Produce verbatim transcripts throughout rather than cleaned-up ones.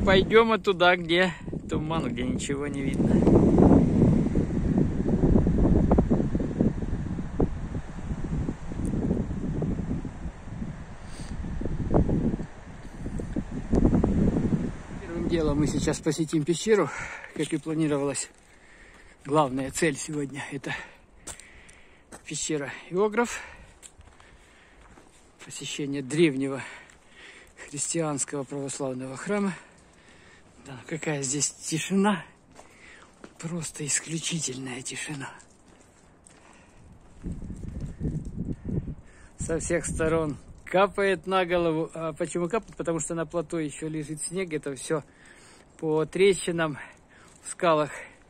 пойдем мы туда, где туман, где ничего не видно. Первым делом мы сейчас посетим пещеру, как и планировалось. Главная цель сегодня — это пещера Иограф. Посещение древнего христианского православного храма. Да, какая здесь тишина. Просто исключительная тишина. Со всех сторон капает на голову. А почему капает? Потому что на плато еще лежит снег. Это все по трещинам в скалах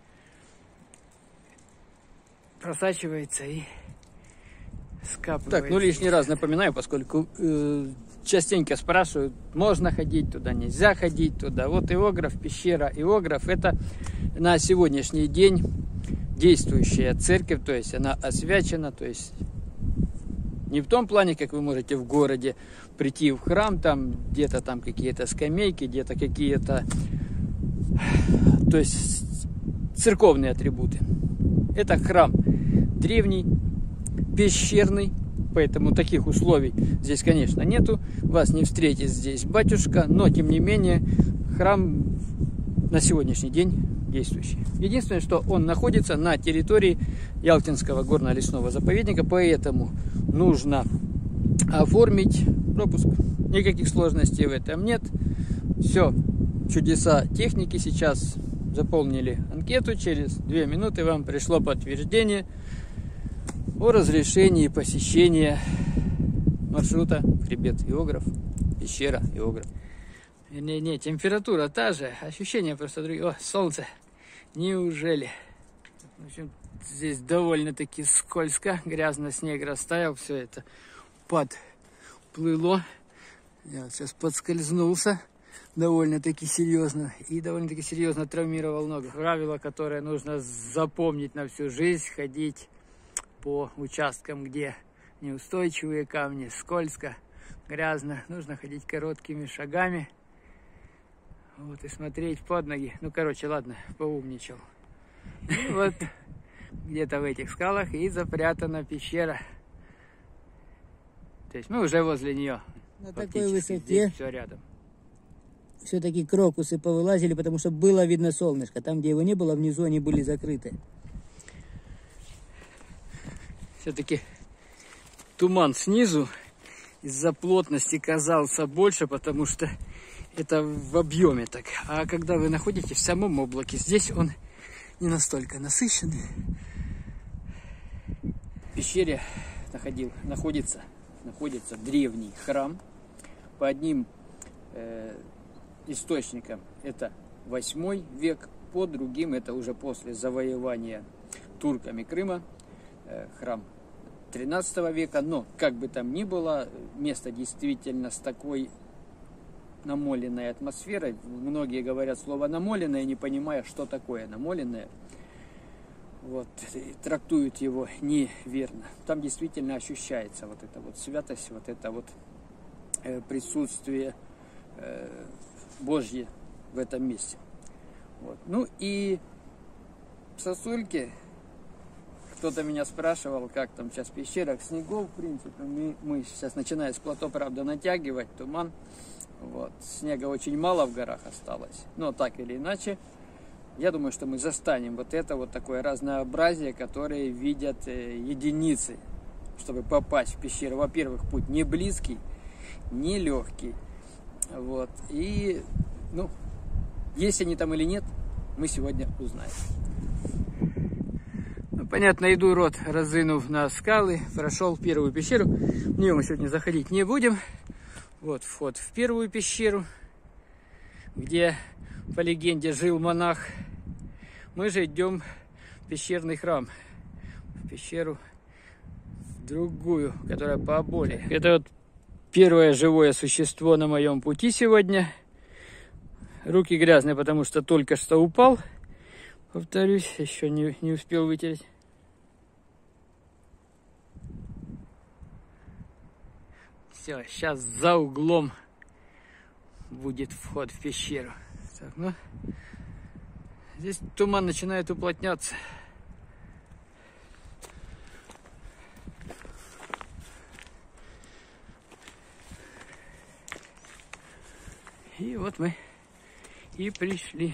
просачивается и скапывается. Так, ну лишний раз напоминаю, поскольку э, частенько спрашивают, можно ходить туда, нельзя ходить туда. Вот Иограф, пещера Иограф, это на сегодняшний день действующая церковь, то есть она освячена, то есть не в том плане, как вы можете в городе прийти в храм, там где-то там какие-то скамейки, где-то какие-то, то есть церковные атрибуты. Это храм древний, пещерный, поэтому таких условий здесь, конечно, нету. Вас не встретит здесь батюшка, но, тем не менее, храм на сегодняшний день действующий. Единственное, что он находится на территории Ялтинского горно-лесного заповедника, поэтому нужно оформить пропуск. Никаких сложностей в этом нет. Все, чудеса техники. Сейчас заполнили анкету, через две минуты вам пришло подтверждение о разрешении посещения маршрута хребет Иограф, пещера Иограф. Не-не, температура та же, ощущения просто другие. О, солнце, неужели? В общем, здесь довольно-таки скользко, грязно, снег растаял, все это подплыло. Я вот сейчас подскользнулся довольно-таки серьезно и довольно-таки серьезно травмировал ногу. Правило, которое нужно запомнить на всю жизнь: ходить по участкам, где неустойчивые камни, скользко, грязно. Нужно ходить короткими шагами. Вот, и смотреть под ноги. Ну, короче, ладно, поумничал. И вот где-то в этих скалах и запрятана пещера. То есть мы уже возле нее. На такой высоте все рядом. Все-таки крокусы повылазили, потому что было видно солнышко. Там, где его не было, внизу они были закрыты. Все-таки туман снизу из-за плотности казался больше, потому что это в объеме так. А когда вы находитесь в самом облаке, здесь он не настолько насыщенный. В пещере находил, находится, находится древний храм. По одним э, источникам это восьмой век, по другим это уже после завоевания турками Крыма, э, храм тринадцатого века. Но как бы там ни было, место действительно с такой намоленной атмосферой. Многие говорят слово намоленное, не понимая, что такое намоленное. Вот, трактуют его неверно. Там действительно ощущается вот эта вот святость, вот это вот э, присутствие э, Божье в этом месте. Вот. Ну и сосульки. Кто-то меня спрашивал, как там сейчас в пещерах. Снегов, в принципе, мы, мы сейчас начинаем с плато, правда, натягивать туман. Вот. Снега очень мало в горах осталось. Но так или иначе, я думаю, что мы застанем вот это вот такое разнообразие, которое видят э, единицы, чтобы попасть в пещеру. Во-первых, путь не близкий, не легкий. Вот. И, ну, есть они там или нет, мы сегодня узнаем. Ну, понятно, иду рот, разынув на скалы, прошел первую пещеру. В нее мы сегодня заходить не будем. Вот вход в первую пещеру, где, по легенде, жил монах. Мы же идем в пещерный храм, в пещеру другую, которая поболее. Это вот первое живое существо на моем пути сегодня. Руки грязные, потому что только что упал. Повторюсь, еще не, не успел вытереть. Все, сейчас за углом будет вход в пещеру. Так, ну, здесь туман начинает уплотняться. И вот мы и пришли.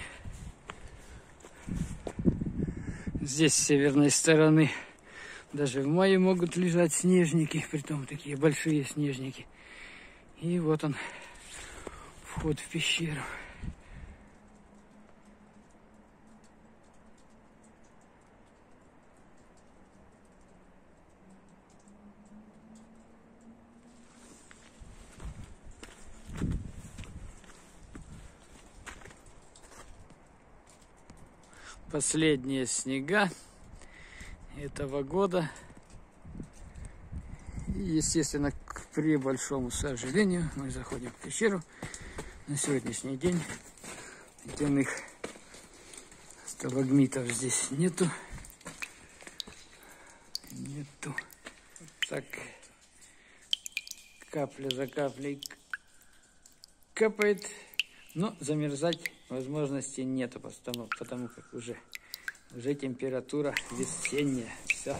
Здесь с северной стороны даже в мае могут лежать снежники, притом такие большие снежники. И вот он, вход в пещеру. Последние снега этого года. И, естественно, к пребольшому сожалению, мы заходим в пещеру. На сегодняшний день ледяных сталагмитов здесь нету. Нету. Так, капля за каплей капает. Но замерзать возможности нету, потому, потому как уже, уже температура весенняя. Все.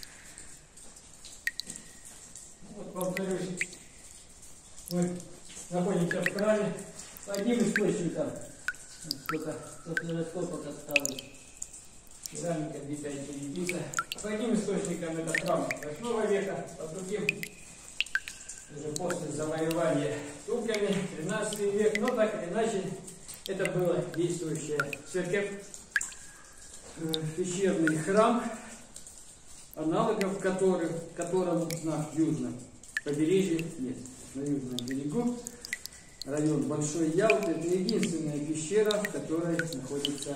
Вот, повторюсь, мы находимся в храме с одним источником. Сколько раскопок осталось. Керамика битая перебита. С одним источником это храм восьмого века, по другим уже после завоевания турками, тринадцатый век, но так или иначе, это была действующая церковь, пещерный храм, аналогов которых, которому на южном побережье нет. На южном берегу район Большой Ялты, это единственная пещера, в которой находится,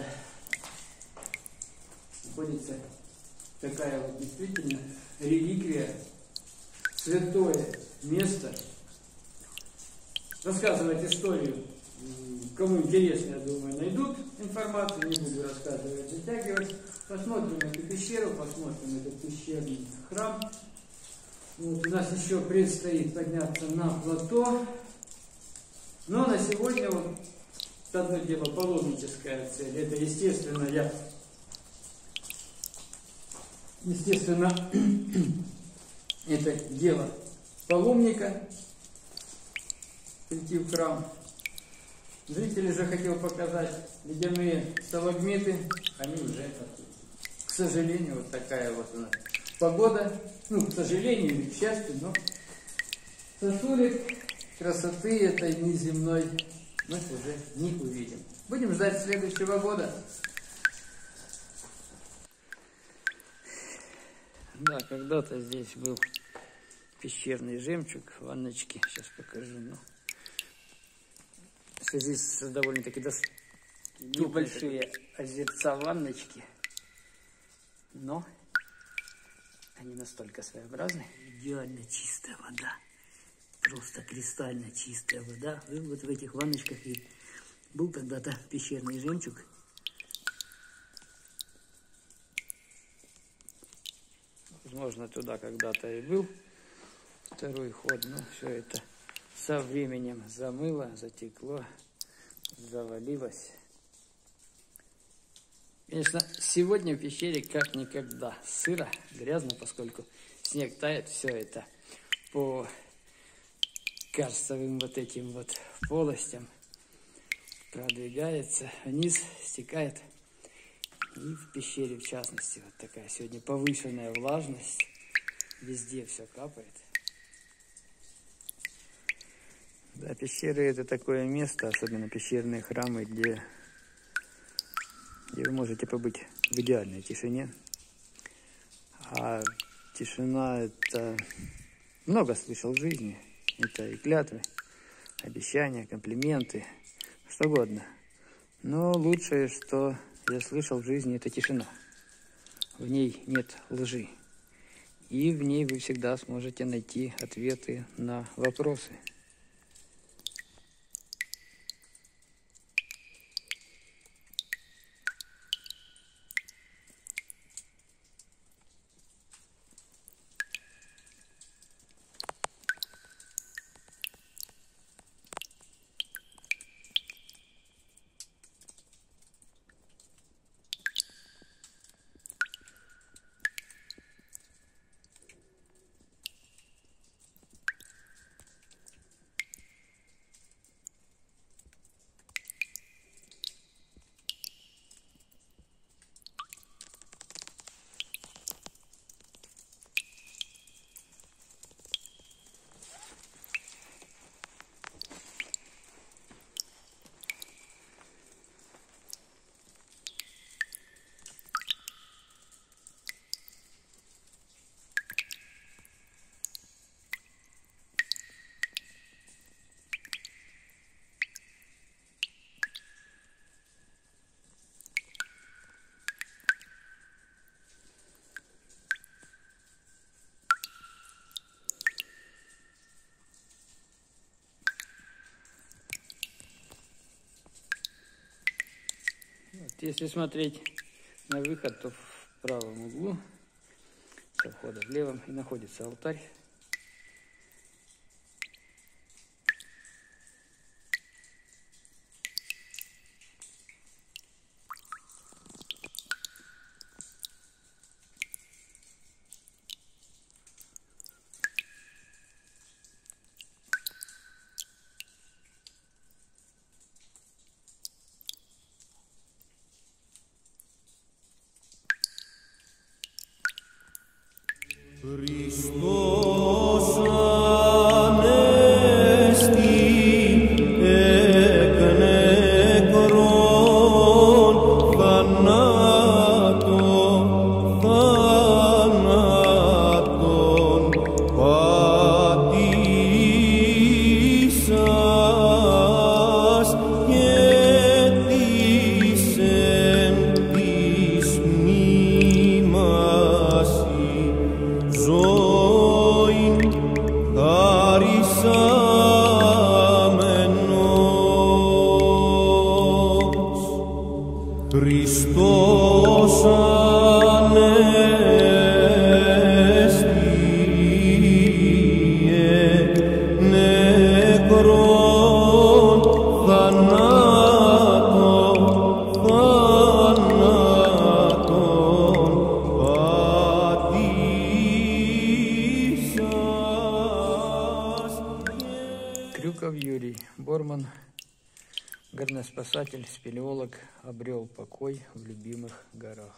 находится такая вот действительно реликвия, святое место. Рассказывать историю, кому интересно, я думаю, найдут информацию, не буду рассказывать, затягивать. Посмотрим эту пещеру, посмотрим этот пещерный храм. Вот, у нас еще предстоит подняться на плато. Но на сегодня вот одно дело паломническая цель. Это, естественно, я естественно это дело паломника прийти в храм. Зрители же хотел показать ледяные сталагмиты, они уже, к сожалению, вот такая вот у нас погода, ну, к сожалению или к счастью, но сосулек красоты этой неземной мы уже не увидим. Будем ждать следующего года. Да, когда-то здесь был пещерный жемчуг, ванночки, сейчас покажу. Ну, в связи с довольно-таки дос... небольшие озерца ванночки, но они настолько своеобразны. Идеально чистая вода, просто кристально чистая вода. И вот в этих ванночках и был когда-то пещерный жемчуг. Возможно, туда когда-то и был второй ход, но все это со временем замыло, затекло, завалилось. Конечно, сегодня в пещере как никогда сыро, грязно, поскольку снег тает, все это по карстовым вот этим вот полостям продвигается вниз, стекает. И в пещере, в частности, вот такая сегодня повышенная влажность. Везде все капает. Да, пещеры это такое место, особенно пещерные храмы, где, где вы можете побыть в идеальной тишине. А тишина это много слышал в жизни. Это и клятвы, обещания, комплименты, что угодно. Но лучшее, что я слышал в жизни, это тишина. В ней нет лжи. И в ней вы всегда сможете найти ответы на вопросы. если смотреть на выход, то в правом углу, со входа в левом, и находится алтарь. Χριστός ανέστη εκ νεκρών θανάτων, θανάτων πατήσας και της εν της μνήμασι ζωήν χαρισάμενος. Χριστός ανέστη εκ νεκρών θανάτων, θανάτων πατήσας. Крюков Юрий, Борман, горноспасатель, спелеолог, обрел покой в любимых горах.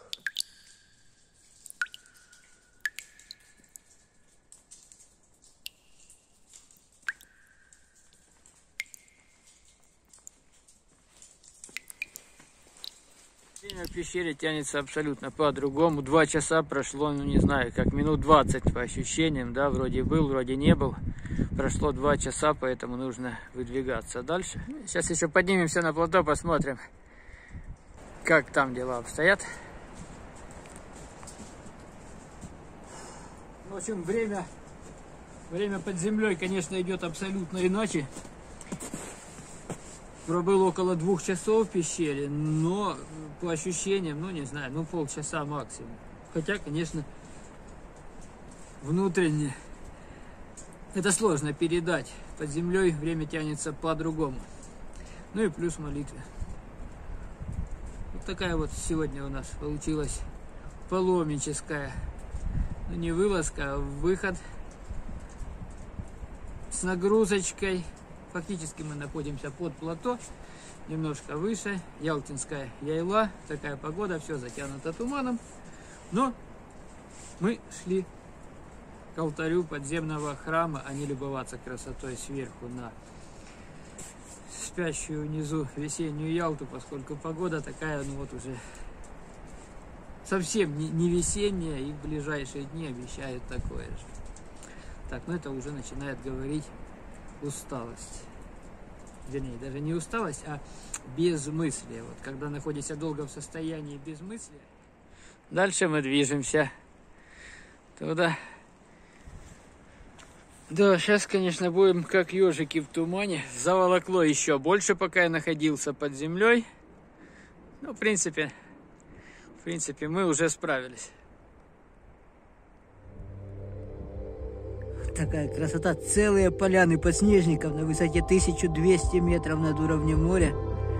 Время в пещере тянется абсолютно по-другому. Два часа прошло, ну не знаю, как минут двадцать по ощущениям, да, вроде был, вроде не был. Прошло два часа, поэтому нужно выдвигаться дальше. Сейчас еще поднимемся на плато, посмотрим, как там дела обстоят. В общем, время, время под землей, конечно, идет абсолютно иначе. Пробыл около двух часов в пещере, но по ощущениям, ну не знаю, ну полчаса максимум. Хотя, конечно, внутренне это сложно передать. Под землей время тянется по-другому. Ну и плюс молитвы. Вот такая вот сегодня у нас получилась паломническая, ну не вылазка, а выход с нагрузочкой. Фактически мы находимся под плато, немножко выше, Ялтинская Яйла, такая погода, все затянуто туманом, но мы шли к алтарю подземного храма, а не любоваться красотой сверху на спящую внизу весеннюю Ялту, поскольку погода такая, ну вот уже совсем не, не весенняя, и в ближайшие дни обещают такое же. Так, ну это уже начинает говорить усталость. Вернее, даже не усталость, а безмыслие. Вот когда находишься долго в состоянии безмыслия. Дальше мы движемся туда. Да, сейчас, конечно, будем как ежики в тумане. Заволокло еще больше, пока я находился под землей. Ну, в принципе, в принципе, мы уже справились. Такая красота. Целые поляны подснежников на высоте тысяча двести метров над уровнем моря.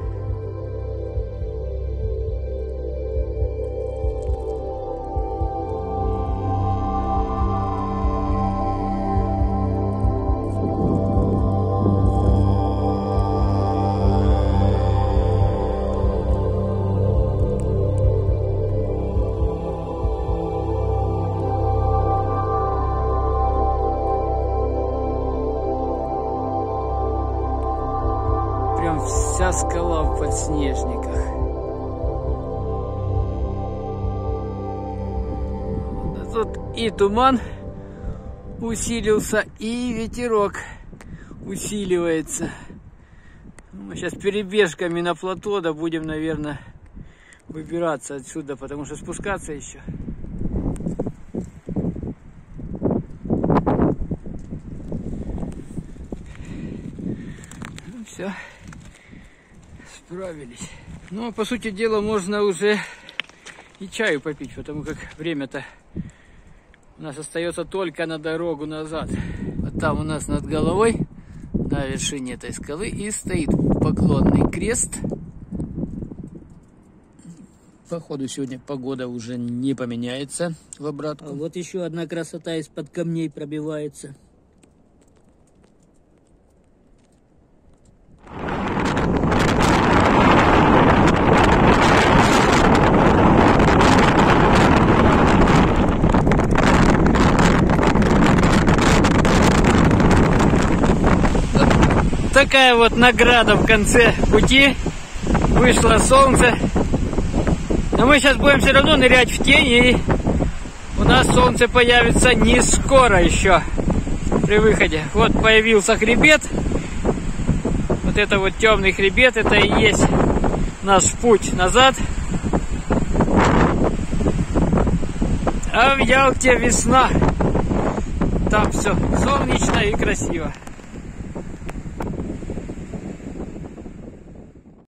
Вся скала в подснежниках. Тут и туман усилился, и ветерок усиливается. Мы сейчас перебежками на плато, да будем, наверное, выбираться отсюда, потому что спускаться еще. Ну все. Справились. Ну, по сути дела, можно уже и чаю попить, потому как время-то у нас остается только на дорогу назад. Вот там у нас над головой, на вершине этой скалы, и стоит поклонный крест. Походу, сегодня погода уже не поменяется в обратку. А вот еще одна красота из-под камней пробивается. Такая вот награда в конце пути. Вышло солнце. Но мы сейчас будем все равно нырять в тень, и у нас солнце появится не скоро еще при выходе. Вот появился хребет. Вот это вот темный хребет, это и есть наш путь назад. А в Ялте весна. Там все солнечно и красиво.